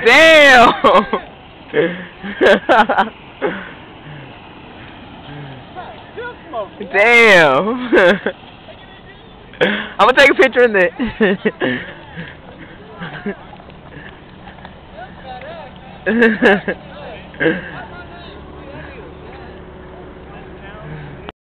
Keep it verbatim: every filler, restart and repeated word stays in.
Damn! Damn! I'm gonna take a picture in it.